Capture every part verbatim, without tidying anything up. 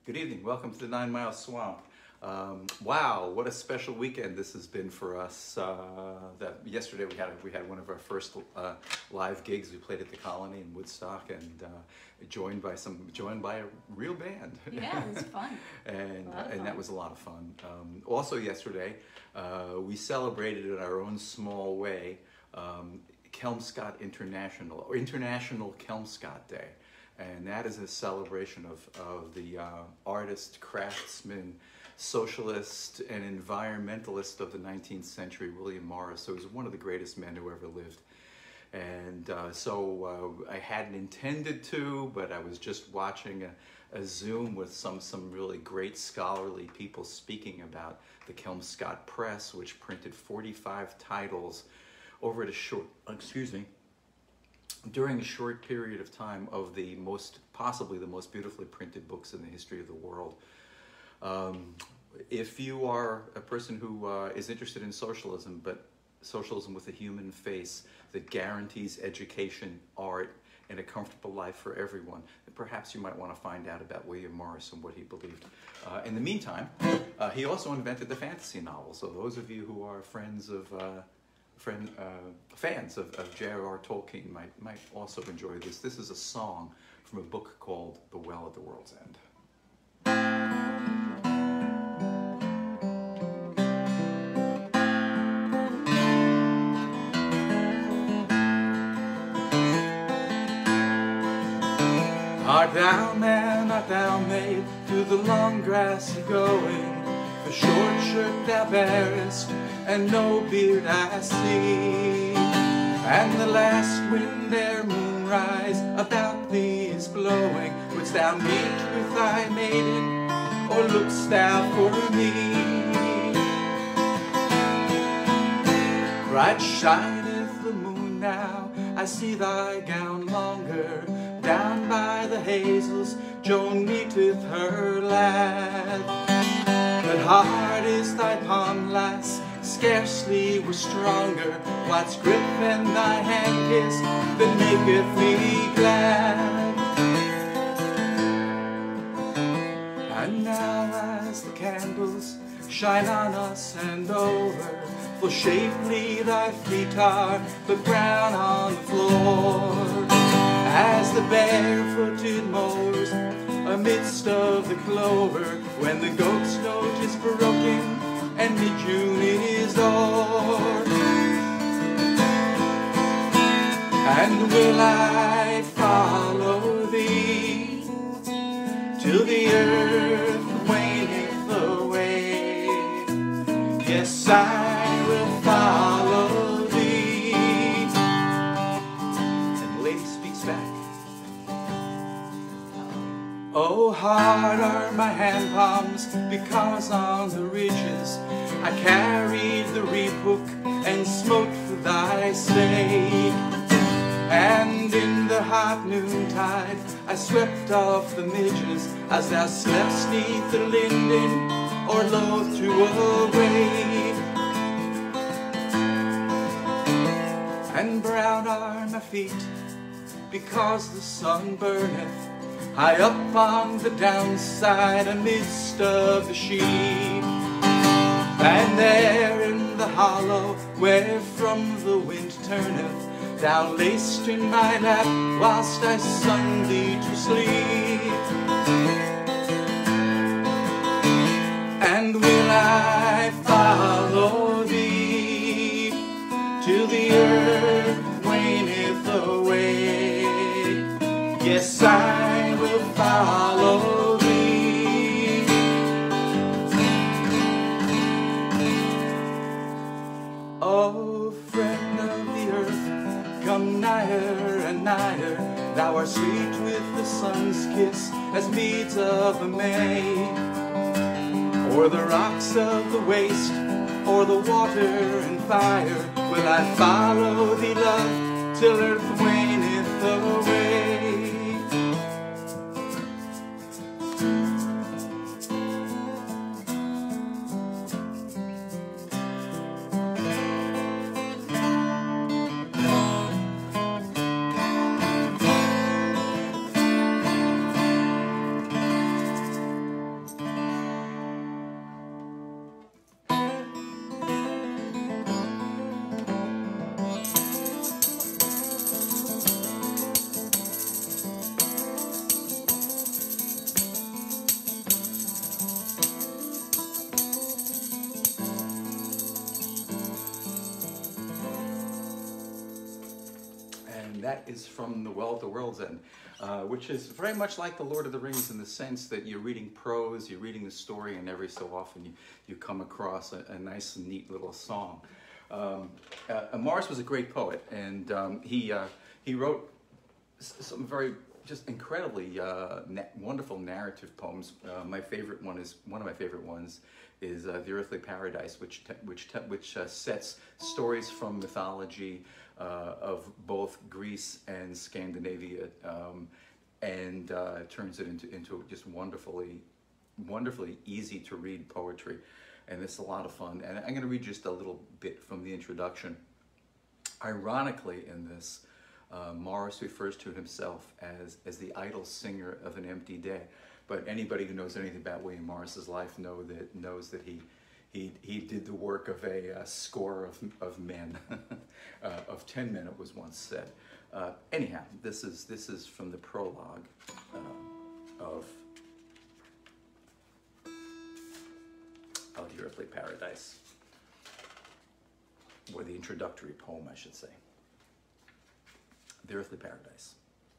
Good evening. Welcome to the Nine Mile Swamp. Um, wow, what a special weekend this has been for us. Uh, that yesterday we had we had one of our first uh, live gigs. We played at the Colony in Woodstock, and uh, joined by some joined by a real band. Yeah, it was fun. and uh, and fun. that was a lot of fun. Um, also yesterday, uh, we celebrated in our own small way um, Kelmscott International or International Kelmscott Day. And that is a celebration of, of the uh, artist, craftsman, socialist, and environmentalist of the nineteenth century, William Morris, who was one of the greatest men who ever lived. And uh, so uh, I hadn't intended to, but I was just watching a, a Zoom with some, some really great scholarly people speaking about the Kelmscott Press, which printed forty-five titles over at a short, excuse me, during a short period of time of the most, possibly the most beautifully printed books in the history of the world. Um, if you are a person who uh, is interested in socialism, but socialism with a human face that guarantees education, art, and a comfortable life for everyone, then perhaps you might want to find out about William Morris and what he believed. Uh, in the meantime, uh, he also invented the fantasy novel. So those of you who are friends of uh, Friend, uh, fans of, of J R R Tolkien might, might also enjoy this. This is a song from a book called The Well at the World's End. Art thou man, art thou maid, to the long grassy going? The short shirt thou bearest, and no beard I see, and the last wind ere moonrise about thee is blowing. Wouldst thou meet with thy maiden, or look'st thou for me? Bright shineth the moon now, I see thy gown longer. Down by the hazels Joan meeteth her lad. But hard is thy palm, lass, scarcely were stronger. What's grip and thy hand kiss that maketh me glad? And now as the candles shine on us and over, full shapely thy feet are, but brown on the floor, as the barefooted mowers amidst of the clover, when the goat's note is broken and mid-June is o'er. And will I follow thee till the earth waneth away? Yes, I will follow thee. And the lady speaks back. Oh, hard are my hand palms, because on the ridges I carried the reed hook and smote for thy sake. And in the hot noontide I swept off the midges, as thou slept'st neath the linden, or loath to awake. And brown are my feet, because the sun burneth high up on the downside amidst of the sheep. And there in the hollow where from the wind turneth, thou lay'st in my lap whilst I sung thee to sleep. And will I follow thee till the earth waneth away? Yes, I will follow thee. Oh, friend of the earth, come nigher and nigher. Thou art sweet with the sun's kiss as meads of a May. O'er the rocks of the waste, o'er the water and fire, will I follow thee, love, till earth waneth away. that is from The Well at the World's End, uh, which is very much like The Lord of the Rings in the sense that you're reading prose, you're reading the story, and every so often you, you come across a, a nice, neat little song. Um, uh, Morris was a great poet, and um, he, uh, he wrote some very just incredibly uh, na wonderful narrative poems. Uh, my favorite one is, one of my favorite ones is uh, The Earthly Paradise, which, te which, te which uh, sets stories from mythology uh, of both Greece and Scandinavia, um, and uh, turns it into, into just wonderfully, wonderfully easy to read poetry. And it's a lot of fun. And I'm going to read just a little bit from the introduction. Ironically, in this, uh, Morris refers to himself as, as the idle singer of an empty day. But anybody who knows anything about William Morris's life know that, knows that he, he, he did the work of a uh, score of, of men, uh, of ten men, it was once said. Uh, anyhow, this is, this is from the prologue uh, of, of The Earthly Paradise, or the introductory poem, I should say. The Earthly Paradise.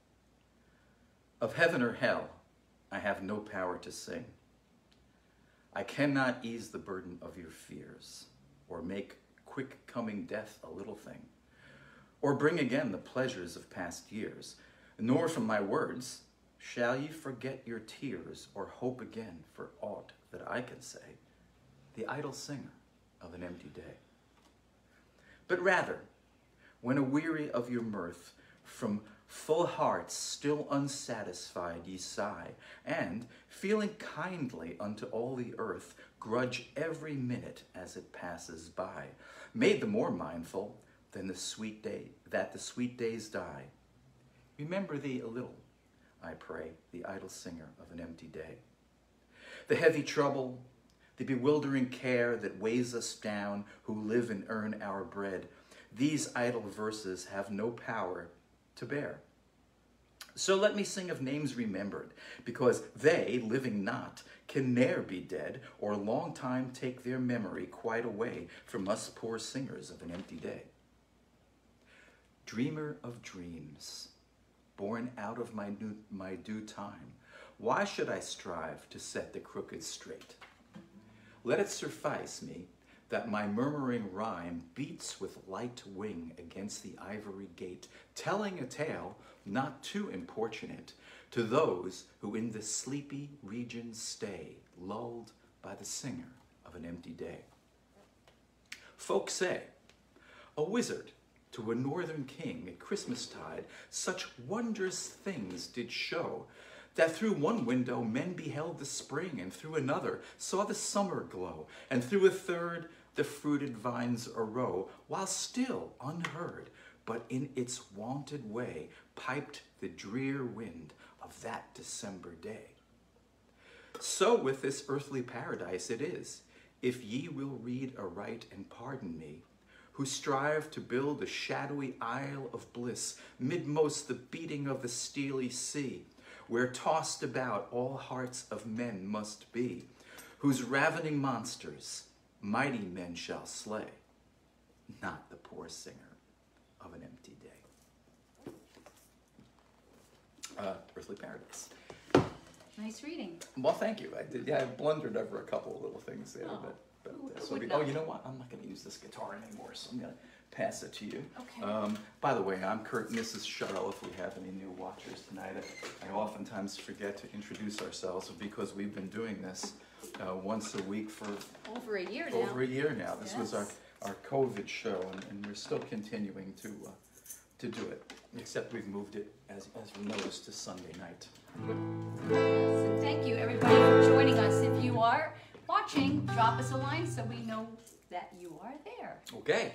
Of heaven or hell, I have no power to sing. I cannot ease the burden of your fears, or make quick coming death a little thing, or bring again the pleasures of past years, nor from my words shall ye forget your tears, or hope again for aught that I can say, the idle singer of an empty day. But rather, when aweary of your mirth, from full hearts still unsatisfied ye sigh, and, feeling kindly unto all the earth, grudge every minute as it passes by, made the more mindful than the sweet day, that the sweet days die. Remember thee a little, I pray, the idle singer of an empty day. The heavy trouble, the bewildering care that weighs us down who live and earn our bread, these idle verses have no power to bear. So let me sing of names remembered, because they, living not, can ne'er be dead, or long time take their memory quite away from us poor singers of an empty day. Dreamer of dreams, born out of my, new, my due time, why should I strive to set the crooked straight? Let it suffice me that my murmuring rhyme beats with light wing against the ivory gate, telling a tale not too importunate to those who in the sleepy regions stay, lulled by the singer of an empty day. Folk say, a wizard to a northern king at Christmastide such wondrous things did show, that through one window men beheld the spring, and through another saw the summer glow, and through a third the fruited vines arow, while still unheard, but in its wonted way, piped the drear wind of that December day. So with this earthly paradise it is, if ye will read aright and pardon me, who strive to build a shadowy isle of bliss, midmost the beating of the steely sea, where tossed about all hearts of men must be, whose ravening monsters mighty men shall slay, not the poor singer of an empty day. Uh, Earthly Paradise. Nice reading. Well, thank you. I did. Yeah, I blundered over a couple of little things there, Oh. but, but Who- uh, who so would we, not? oh, you know what? I'm not going to use this guitar anymore, so I'm going to pass it to you. Okay. Um, by the way, I'm Kurt, and this is Cheryl. If we have any new watchers tonight, I, I oftentimes forget to introduce ourselves because we've been doing this uh, once a week for Over a year now. over a year now. This was our, Yes. our COVID show, and, and we're still continuing to uh, to do it, except we've moved it, as, as we noticed, to Sunday night. Yes, and thank you everybody for joining us. If you are watching, drop us a line so we know that you are there. Okay.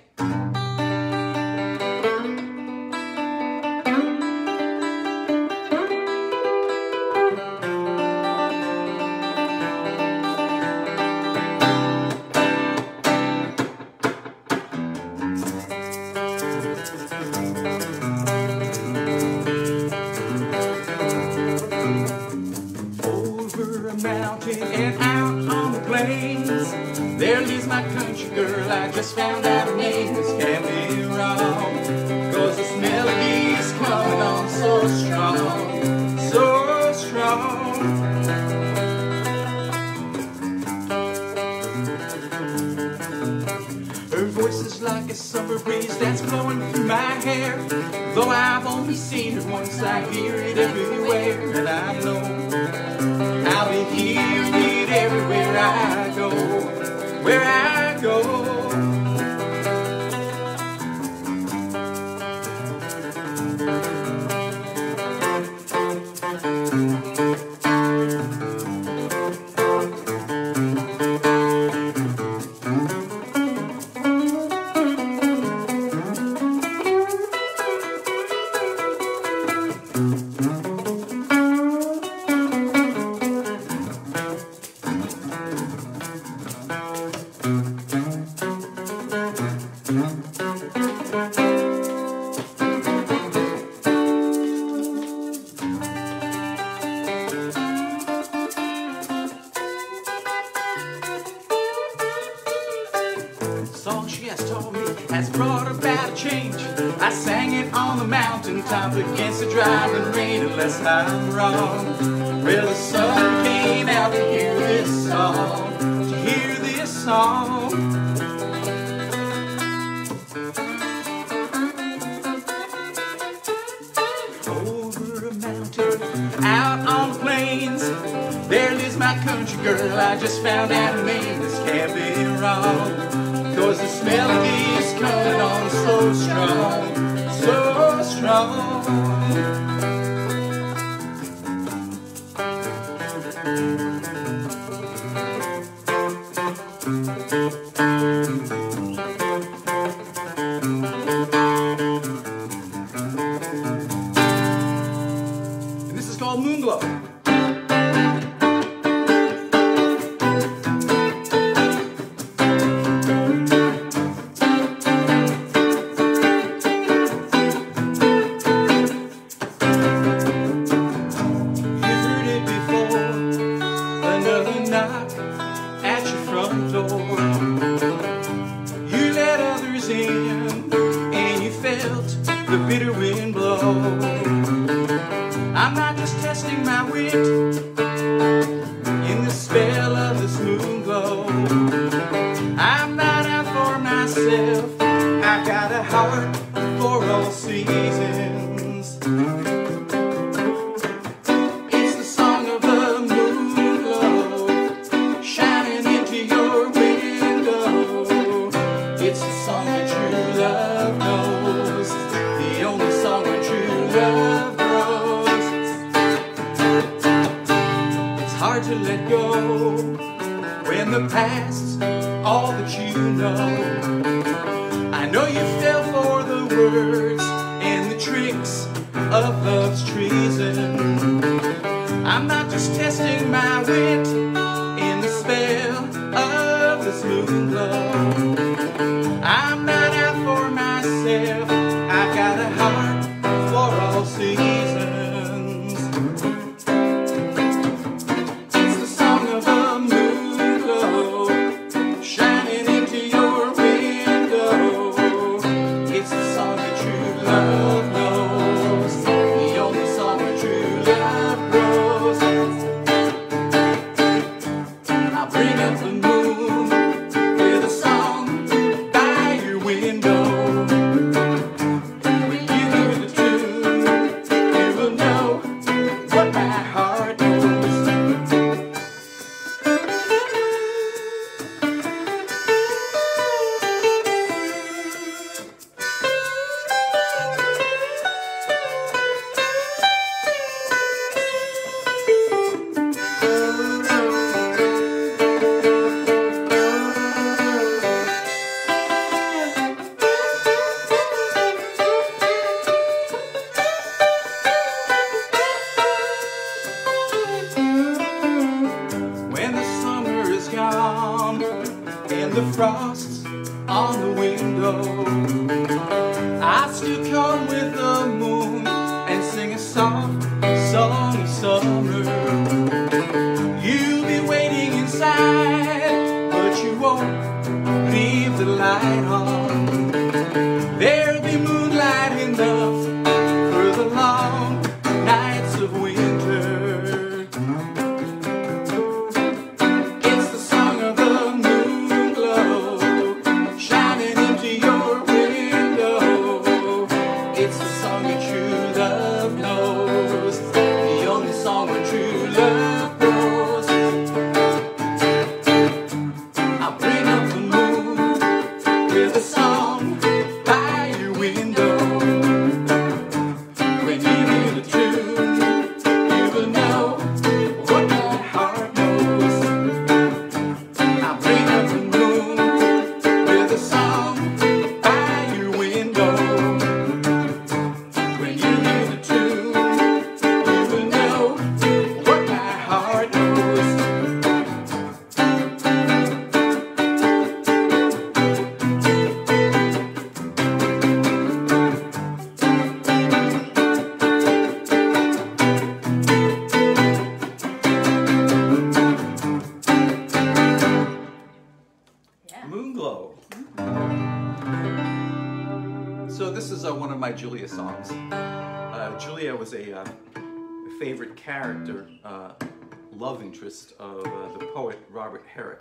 Over a mountain and out on the plains, there lives my country girl. I just found out her name. This can't be wrong, 'cause this melody's coming that's flowing through my hair. Though I've only seen it once, I hear it everywhere. And I know I'll be hearing it everywhere I go, where I go. Song she has told me has brought about a change. I sang it on the mountaintop against the driving rain, unless I'm wrong. Well, the sun came out to hear this song, to hear this song. Over a mountain, out on the plains, there lives my country girl. I just found out her name. This can't be wrong, 'cause this melody is coming on so strong, so strong. And this is called Moonglow. The bitter wind blow. I'm not just testing my wit in the spell of this moon glow. I'm not out for myself, I've got a heart for all seasons. It's the song of the moon glow, shining into your window. It's the song that true love knows, the only song where true love grows. It's hard to let go when the past's all that you know. I know you fell for the words and the tricks of love's treason. I'm not just testing my wit in the spell of this moon glow. I'm not out for myself, I've got a heart for all seasons. It's the song of a moon glow, shining into your window. It's the song that true love knows, the only song where true love grows. I'll bring up the moon with a song by your window. And the frost's on the window, I still come with the moon and sing a soft song of summer. You'll be waiting inside, but you won't leave the light on. There'll be moonlight enough for the long nights of winter. It's the song of the moon glow, shining into your window. my Julia songs. Uh, Julia was a uh, favorite character, uh, love interest of uh, the poet Robert Herrick.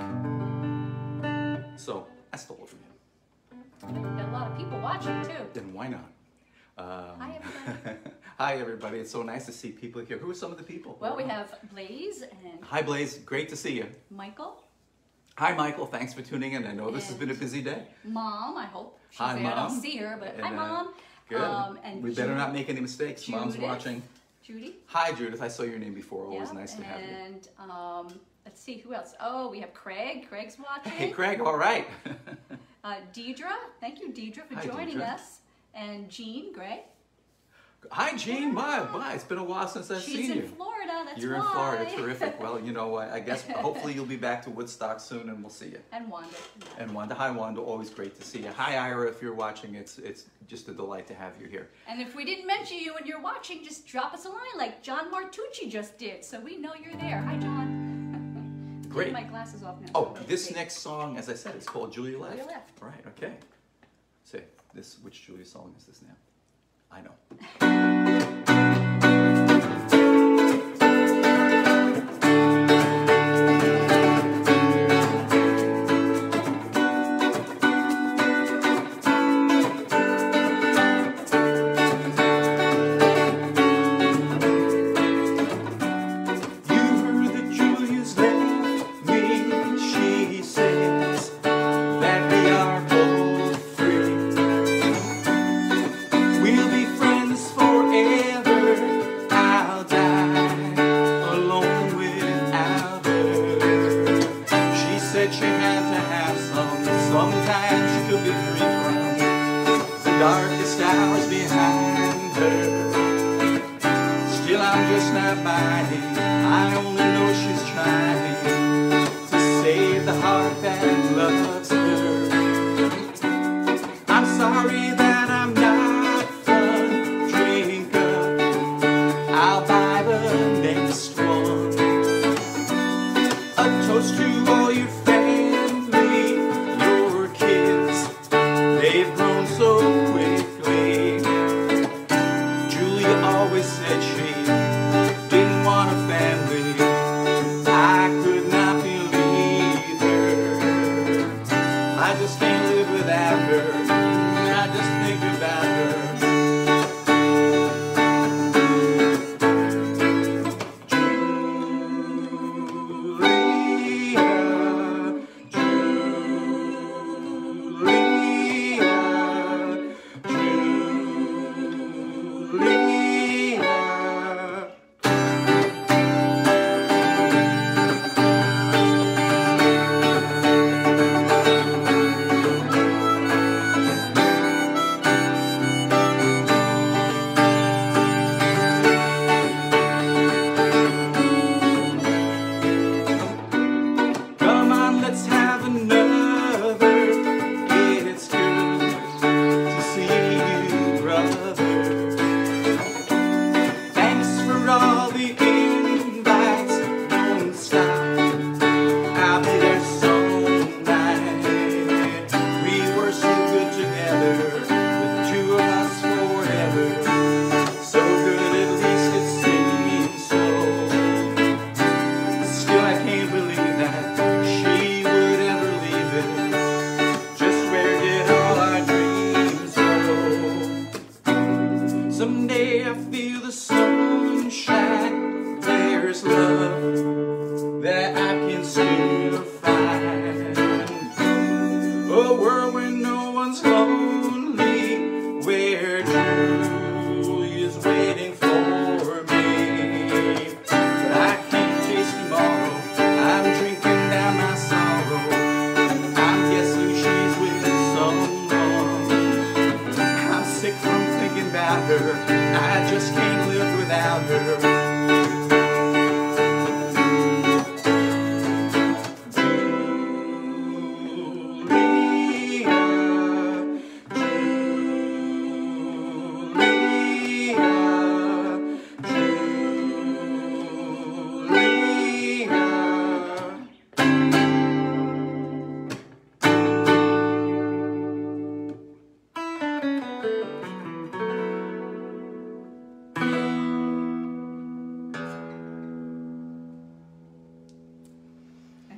So I stole it from him. Got a lot of people watching too. Then why not? Um, Hi everybody. Hi everybody. It's so nice to see people here. Who are some of the people? Well, we have Blaze and Hi Blaze. Great to see you. Michael. Hi Michael. Thanks for tuning in. I know this has been a busy day. Mom, I hope she's Hi, there. I Mom. don't see her, but And, hi, uh, Mom. Good. Um, and we better Judy- not make any mistakes. Mom's Judith. watching. Judy. Hi Judith. I saw your name before. Always Yeah, nice to have you. And um, let's see who else. Oh, we have Craig. Craig's watching. Hey Craig. All right. Uh, Deidre. Thank you, Deidre, for Hi, joining Deidre. us. And Jean Gray. Hi Jean. My, my. It's been a while since I've She's seen in you. Florida. That's You're why. in Florida. Terrific. Well, you know what? I guess hopefully you'll be back to Woodstock soon, and we'll see you. And Wanda. And Wanda, hi Wanda, always great to see you. Hi Ira, if you're watching, it's it's just a delight to have you here. And if we didn't mention you when you're watching, just drop us a line like John Martucci just did, so we know you're there. Hi, John. Great. Taking my glasses off now. so Oh, I don't this see. next song, as I said, is called Julia Left. Julia Left. Right. Okay. Say this. Which Julia song is this now? I know.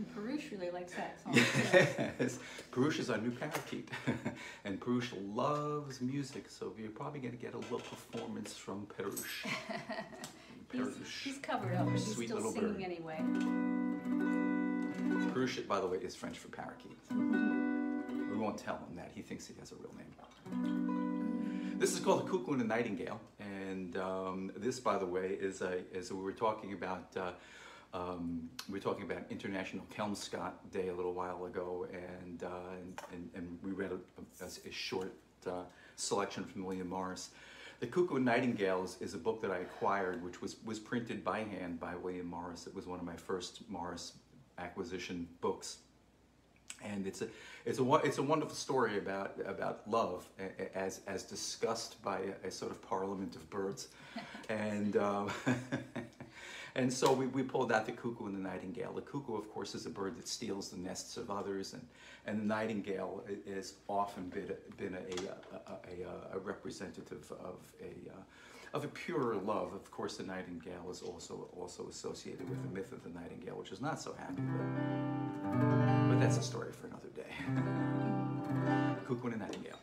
And Perush really likes that song. Yes. Perush is our new parakeet. And Perush loves music, so you're probably going to get a little performance from Perush. he's, he's covered up, but he's Sweet still little singing bird. anyway. Perush, by the way, is French for parakeet. We won't tell him that. He thinks he has a real name. This is called The Cuckoo and the Nightingale. And um, this, by the way, is a, is a, we were talking about uh, Um, we were talking about International Kelmscott Day a little while ago, and uh, and, and we read a, a, a short uh, selection from William Morris. The Cuckoo and Nightingale is, is a book that I acquired, which was, was printed by hand by William Morris. It was one of my first Morris acquisition books, and it's a it's a it's a wonderful story about about love as as discussed by a, a sort of parliament of birds, and. Um, And so we, we pulled out the cuckoo and the nightingale. The cuckoo, of course, is a bird that steals the nests of others, and, and the nightingale has often been a, been a, a, a, a representative of a, uh, of a purer love. Of course, the nightingale is also, also associated with the myth of the nightingale, which is not so happy, but, but that's a story for another day. Cuckoo and the nightingale.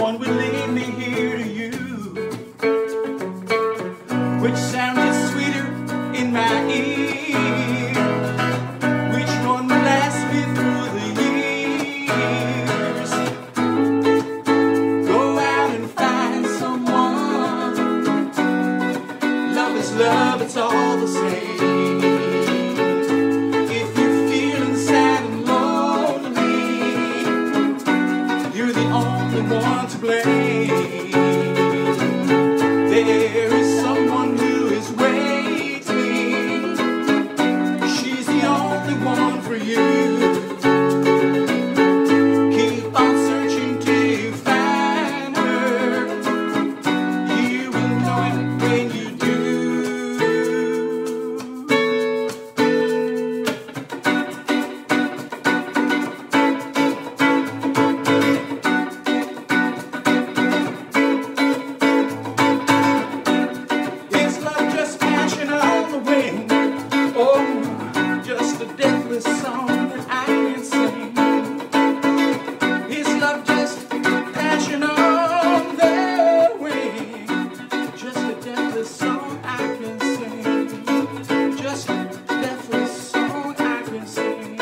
someone would lead me here to you. Which sound is sweeter in my ear? Which one will last me through the years? Go out and find someone. Love is love, it's all the same. If you're feeling sad and lonely, you're the only one to blame. There is someone who is waiting. She's the only one for you. Keep on searching till you find her. You will know it when you do. Is love just passion on the wind? Oh, just a deathless song that I can sing. Is love just passion on the wing? Just a deathless song I can sing. Just a deathless song I can sing.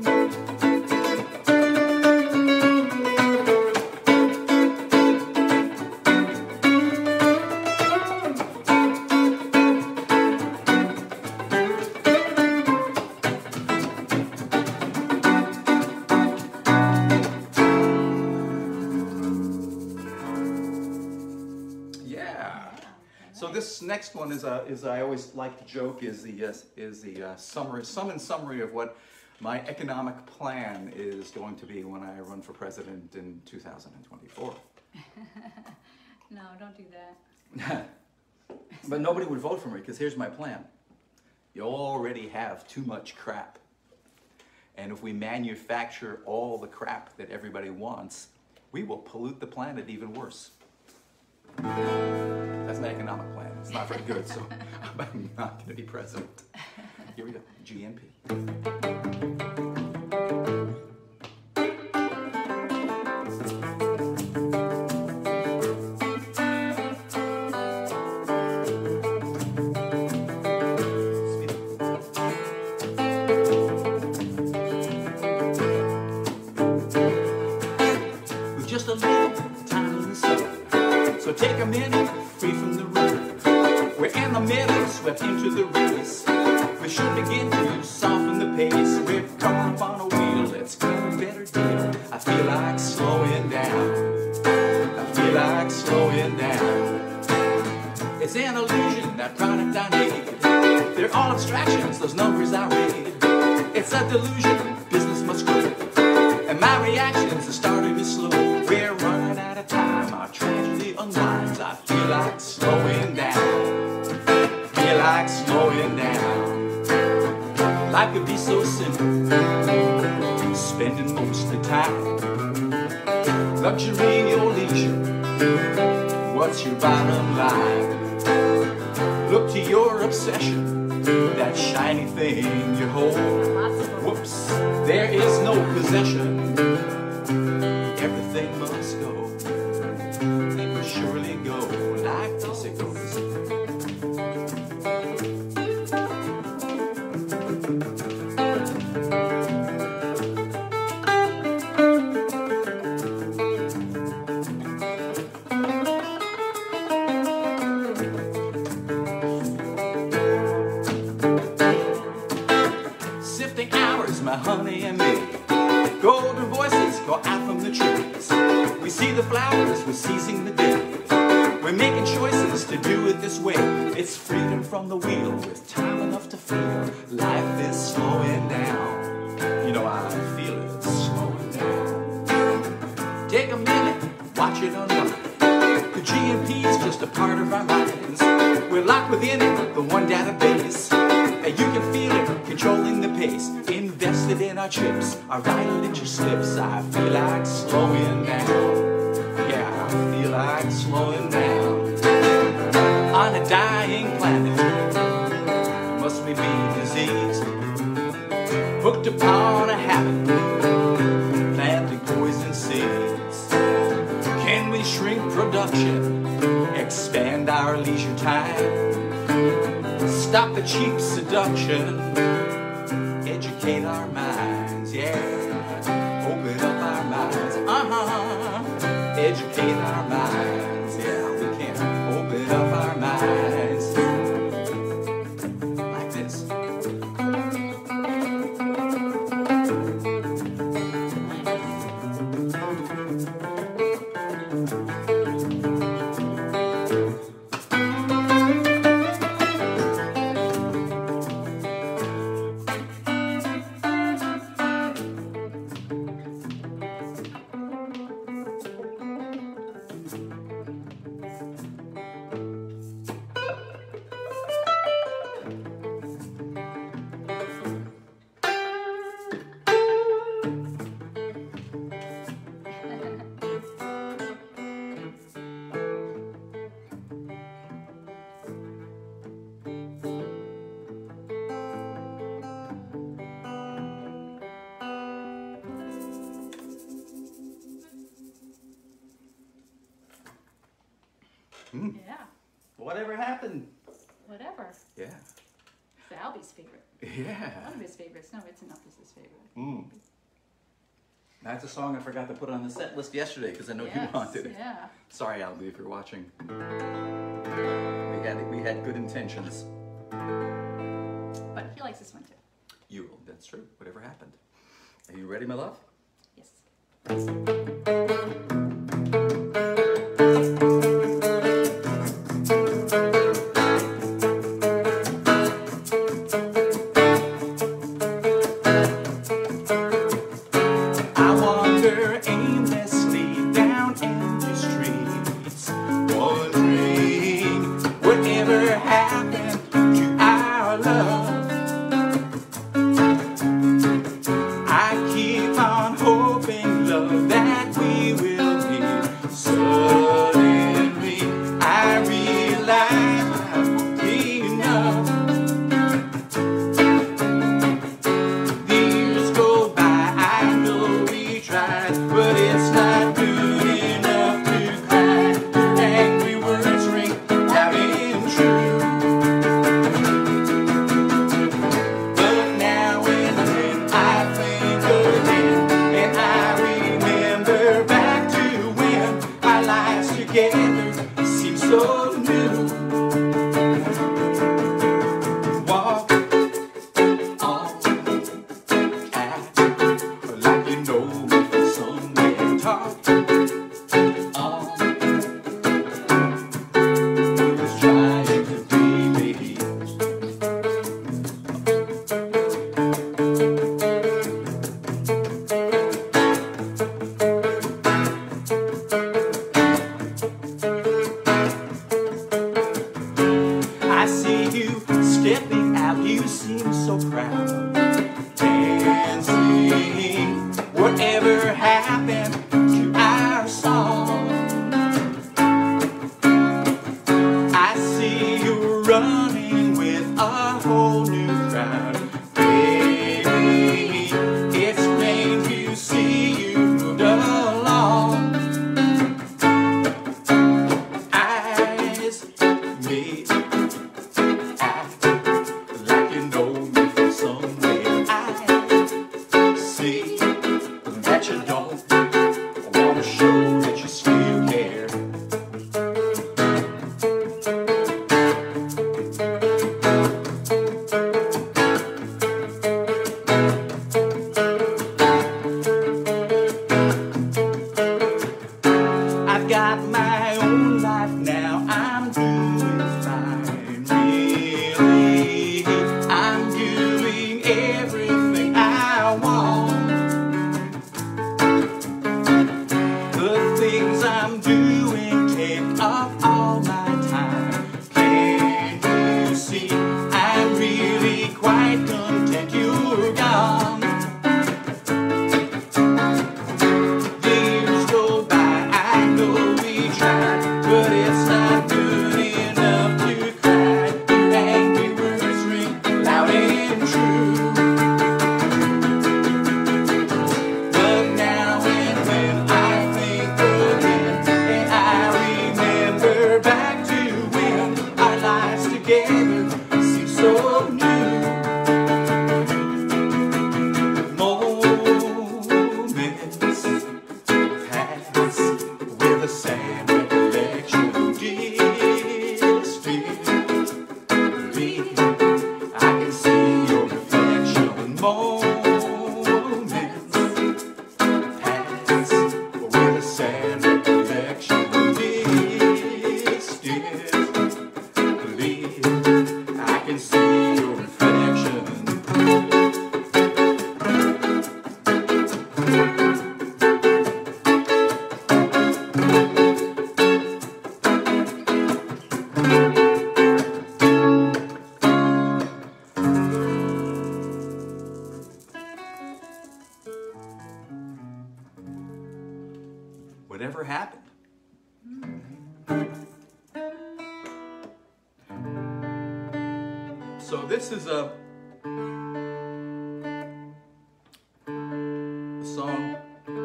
Yeah. So this next one is a is I always like to joke is the uh, is the uh, summary sum and summary of what my economic plan is going to be when I run for president in two thousand twenty-four. No, don't do that. But nobody would vote for me because here's my plan. You already have too much crap. And if we manufacture all the crap that everybody wants, we will pollute the planet even worse. That's my economic plan. It's not very good, so I'm not going to be president. Here we go, G N P. With just a little time in the sun, so take a minute, free from the room. We're in the middle, swept into the race. We should begin to soften the pace. We're caught up on a wheel, let's cut a better deal. I feel like slowing down. I feel like slowing down. It's an illusion, that product I need. They're all abstractions, those numbers I read. It's a delusion, business must grow. And my reactions are starting to slow. We're running out of time, our tragedy unwinds. I feel like slowing down. Feel like slowing down. Life could be so simple, spending most of the time. Luxury in your leisure, what's your bottom line? Look to your obsession, that shiny thing you hold. Whoops, there is no possession. Everything must go. It will surely go like this it goes. Sifting hours, my honey and me. Golden voices go out from the trees. We see the flowers, we're seizing the day. We're making choices to do it this way. It's freedom from the wheel with time enough to feel. Life is slowing down. You know I feel it slowing down. Take a minute, watch it unwind. The G N P is just a part of our minds. We're locked within it, the one database. And you can feel it controlling the pace. Invested in our chips, our vital interest slips. I feel like slowing down. Yeah, I feel like slowing down. On a dying planet, must we be diseased? Hooked upon a habit, planting poison seeds. Can we we shrink production, expand our leisure time, stop the cheap seduction, educate our minds, yeah, open up our minds, uh-huh, educate our minds, yeah, we can open up our minds, like this. Mm. Yeah. Whatever happened? Whatever. Yeah. It's Albie's favorite. Yeah. One of his favorites. No, it's enough is his favorite. Mm. That's a song I forgot to put on the set list yesterday because I know Yes, you wanted it. Yeah. Sorry, Albie, if you're watching. We had we had good intentions. But he likes this one too. You, that's true. Whatever happened? Are you ready, my love? Yes. But now and when I think again, and Whatever happened? So this is a, a song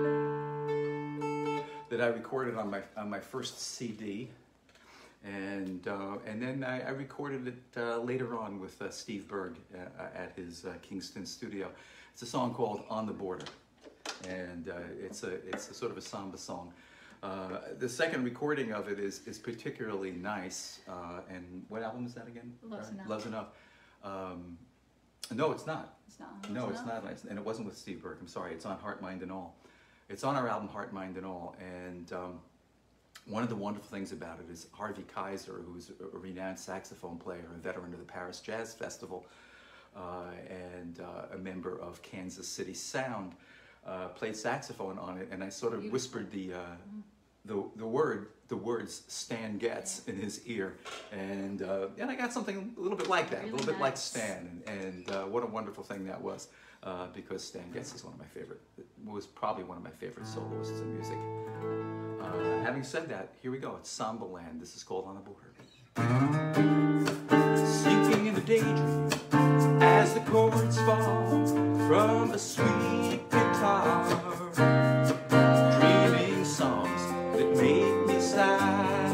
that I recorded on my on my first C D, and uh, and then I, I recorded it uh, later on with uh, Steve Berg uh, at his uh, Kingston studio. It's a song called "On the Border," and uh, it's a it's a sort of a samba song. Uh, the second recording of it is is particularly nice. Uh, and what album is that again? Love's Enough. Love's Enough. Um, no, it's not. It's not. No, Love's it's Enough? not. And it wasn't with Steve Burke. I'm sorry. It's on Heart, Mind, and All. It's on our album Heart, Mind, and All. And um, one of the wonderful things about it is Harvey Kaiser, who's a renowned saxophone player, a veteran of the Paris Jazz Festival, uh, and uh, a member of Kansas City Sound, uh, played saxophone on it. And I sort of Beautiful. whispered the uh, the the word the words Stan Getz in his ear, and uh, and I got something a little bit like that, Really a little bit like nice. Stan, and, and uh, what a wonderful thing that was, uh, because Stan Getz is one of my favorite, was probably one of my favorite soloists in music. Uh, having said that, here we go. It's Samba Land. This is called On the Border. Sinking in a daydream as the chords fall from a sweet guitar, dreaming songs that make me sigh.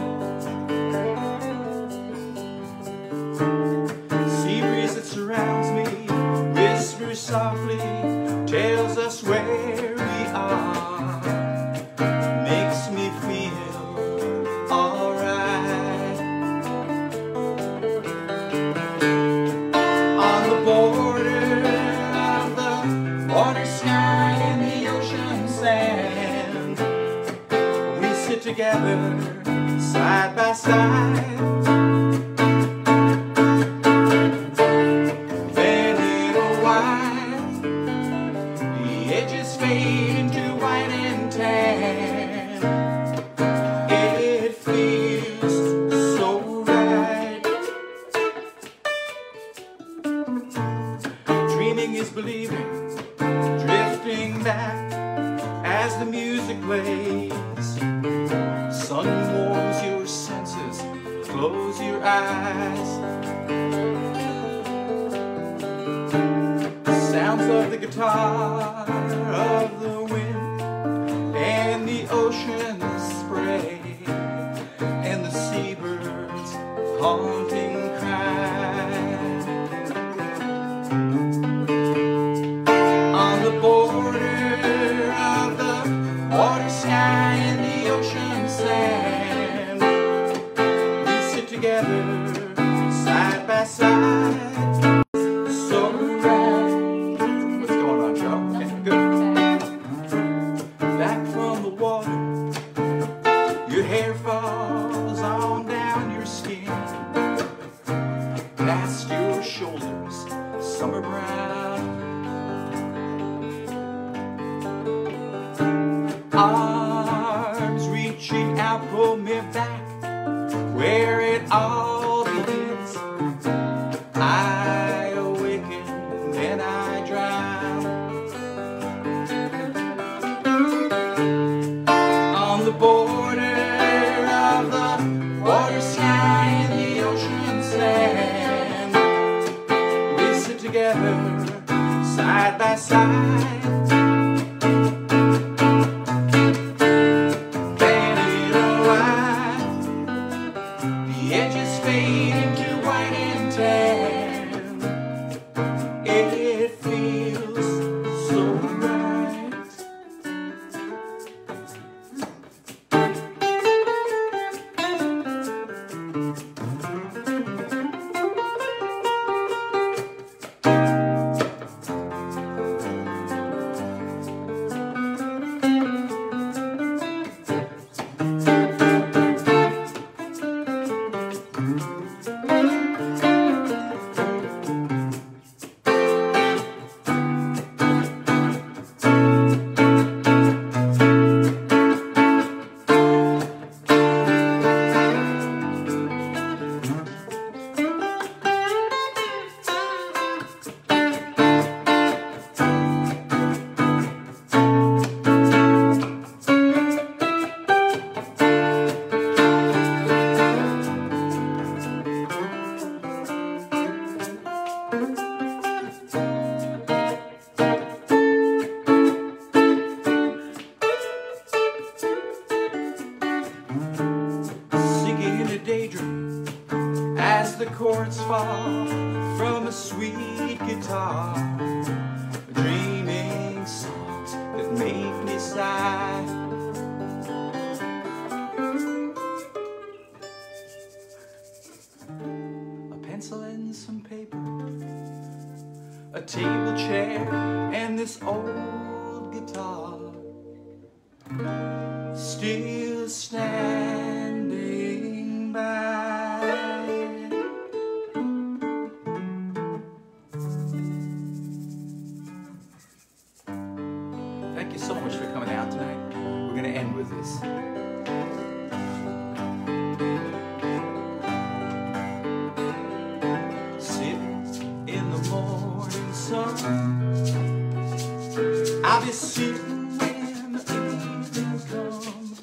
Sea breeze that surrounds me whispers softly, tells us where we are, makes me feel alright. On the border of the water, sky, and the ocean sand, we sit together side by side. Then in a while, the edges fade into white and tan. It feels so right. Dreaming is believing, drifting back as the music plays. Sun warms your senses, close your eyes. Sounds of the guitar, of the wind, and the ocean spray, and the seabirds haunting cry. On the border of the water, sky, and the ocean sand, we sit together side by side. So right. What's going on, Joe? Okay, good. Back from the water, your hair falls on down your skin, past your shoulders, summer brown. Arms reaching out, pull me back where it all begins. I awaken, then I drown. On the border of the water, sky, and the ocean sand, we sit together side by side. Then in a while, the edges fade into white and tan. It feels so right. the chords fall from a sweet guitar, dreaming songs that make me sigh. A pencil and some paper, a table chair, and this old guitar still standing by. Thank you so much for coming out tonight. We're going to end with this. Sitting in the morning sun, I'll be sitting when the evening comes,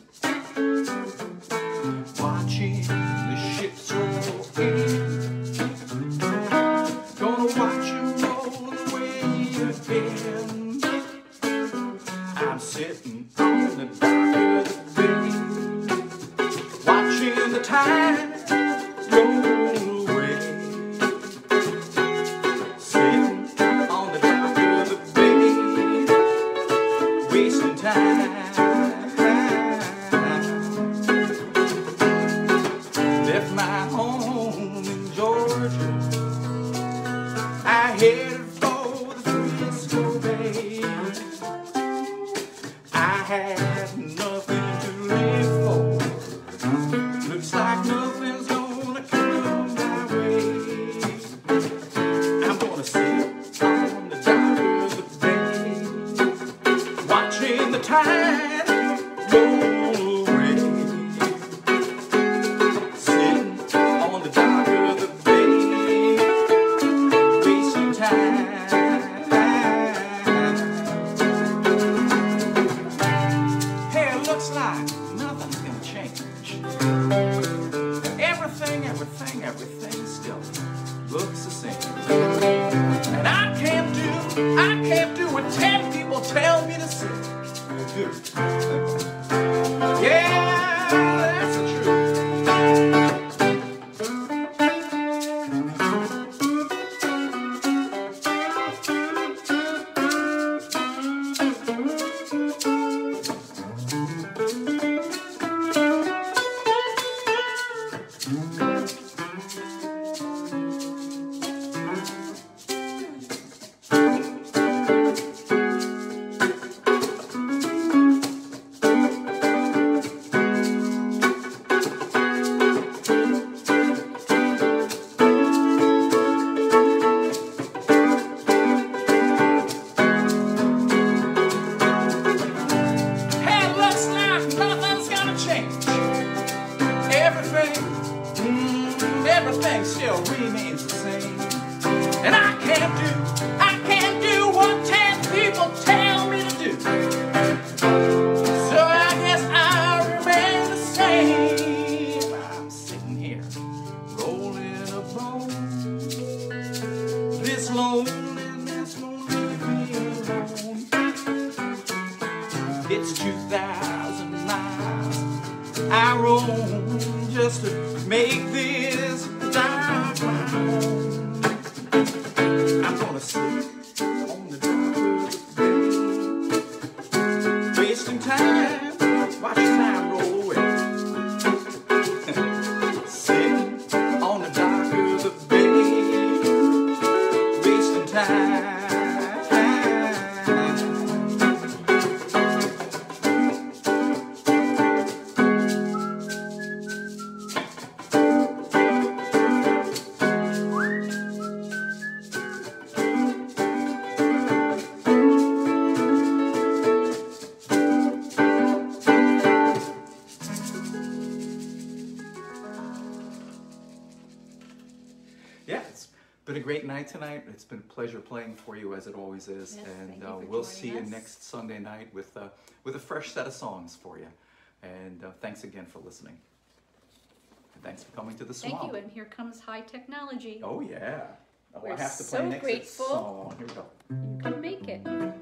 watching the ships roll in. Gonna watch them roll away again. I'm sitting on the dock of the bay, watching the tide roll away. Sitting on the dock of the bay, wasting time. Left my home in Georgia, I headed for the Frisco Bay. I had nothing to live for. Looks like nothing's gonna come my way. I'm gonna sit on the dock of the bay, watching the tide roll away. Sitting on the dock of the bay, wasting time. Hey, it looks like nothing's gonna change. Everything, everything, everything still looks the same. And I can't do, I can't do what ten people tell me to say. Yeah, that's the truth. Hey, it looks like nothing's gonna change. Everything, mm, everything still remains the same. And I can't do, I can't do what ten people tell me to do. So I guess I'll remain the same. I'm sitting here, rolling a bone. This loneliness won't leave me alone. It's two thousand miles I roam just to make this down my home. I'm gonna sit on the dock of the bay, wasting time, watching time roll away. Sitting on the dock of the bay, wasting time. Yeah, it's been a great night tonight. It's been a pleasure playing for you, as it always is. Yes, and thank you uh, for we'll joining see you us. next Sunday night with uh, with a fresh set of songs for you. And uh, thanks again for listening. And thanks for coming to the swamp. Thank you, and here comes high technology. Oh yeah. Oh, We're I have to so play next grateful. song. Here we go. You can make it.